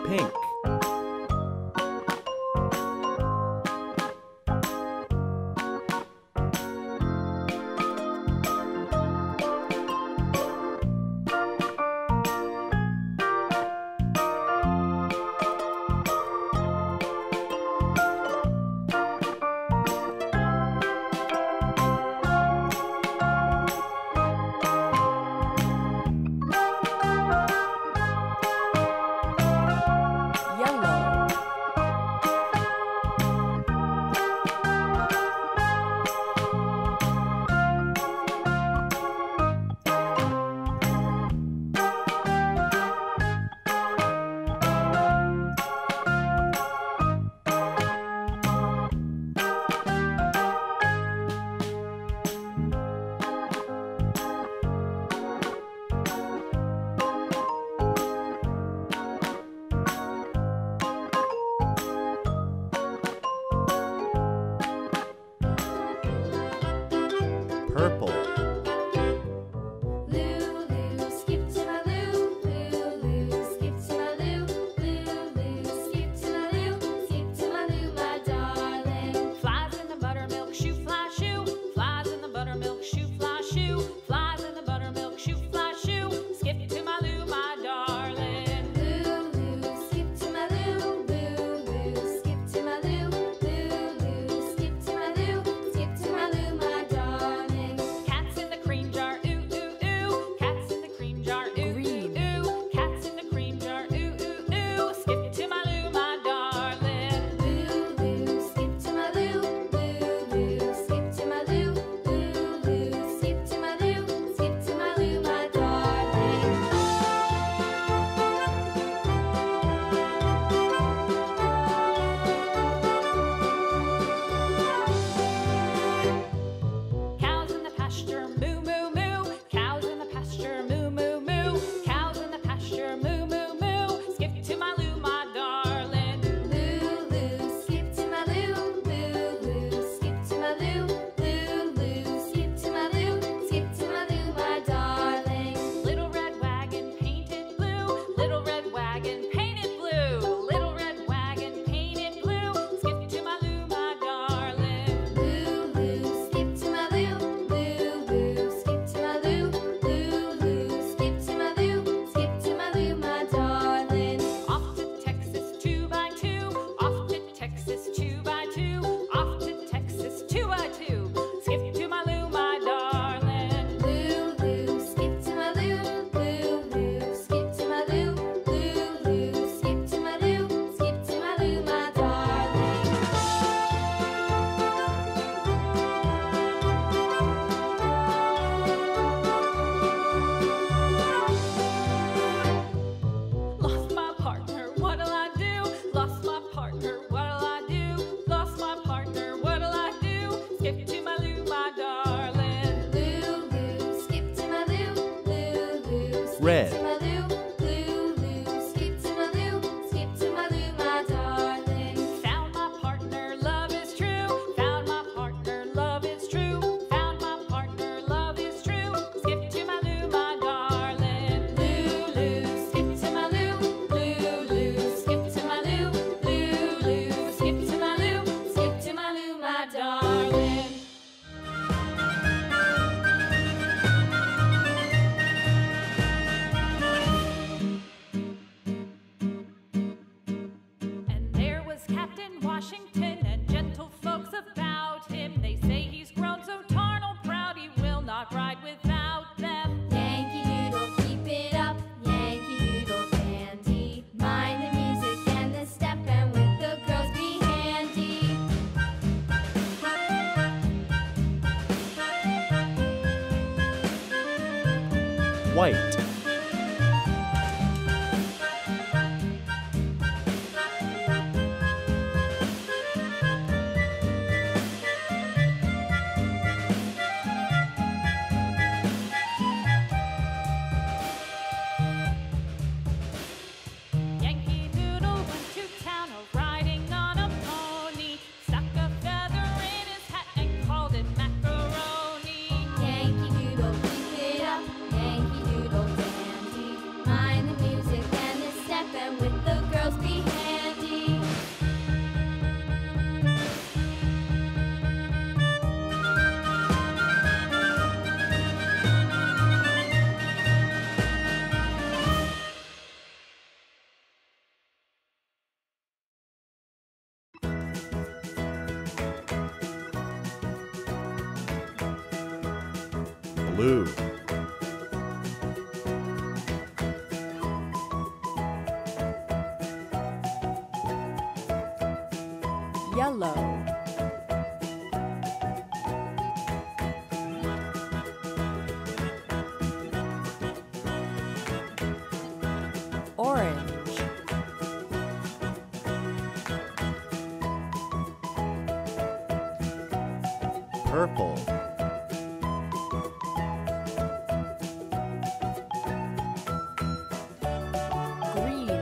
pink. Purple. Red. Found my partner, love is true. Found my partner, love is true. Found my partner, love is true. Skip to my Lou, my darling. Lou, skip to my Lou. Lou, skip to my Lou. Lou, skip to my Lou. Skip to my Lou, my darling. Captain Washington and gentle folks about him. They say he's grown so tarnal proud he will not ride without them. Yankee Doodle, keep it up. Yankee Doodle dandy. Mind the music and the step, and with the girls be handy. White. Yankee Doodle, keep it up. Yankee Doodle Blue. Yellow. Orange. Purple. Green.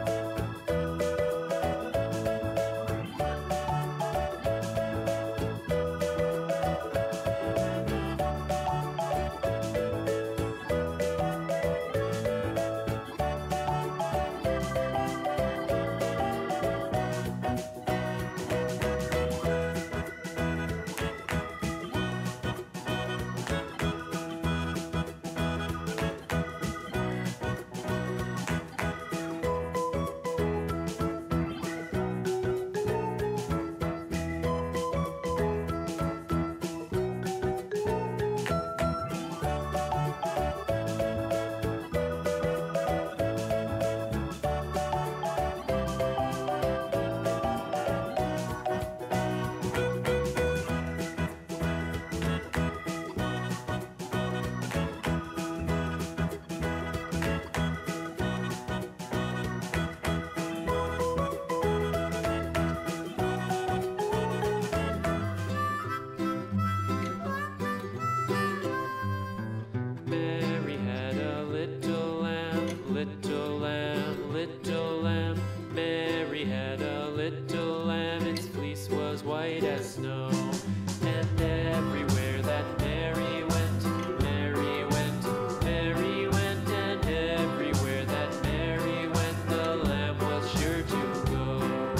Mary had a little lamb, little lamb, little lamb. Mary had a little lamb, its fleece was white as snow. And everywhere that Mary went, Mary went, Mary went. And everywhere that Mary went, the lamb was sure to go.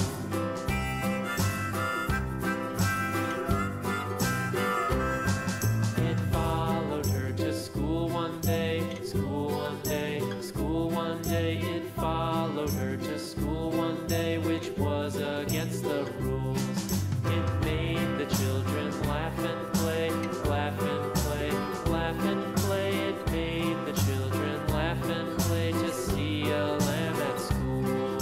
It followed her to school one day, school one day, school one day. It followed her to school one day, which was against the rules. It made the children laugh and play, laugh and play, laugh and play. It made the children laugh and play to see a lamb at school.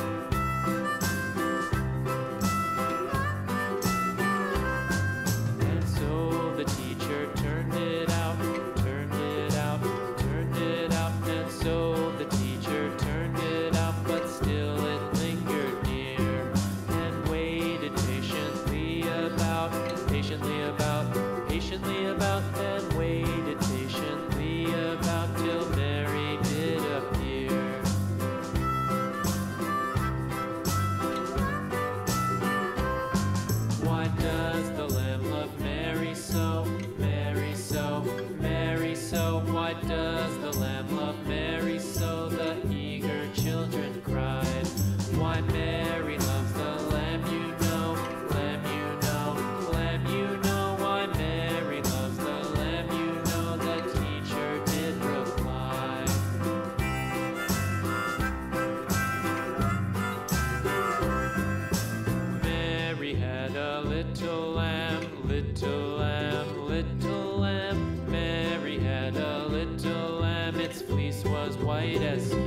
And so the teacher turned it out, turned it out, turned it out. And so the teacher turned it out, but still it lingered near and waited patiently about, patiently about, patiently about, and waited patiently about till Mary did appear. Why does the lamb love Mary so, Mary so, Mary so? Why does the lamb love Mary so? The eager children cried. Why Mary loves the lamb, you know, lamb, you know, lamb, you know. Why Mary loves the lamb, you know, the teacher did reply. Mary had a little lamb, little lamb, little lamb. Mary had a little lamb, its fleece was white as snow.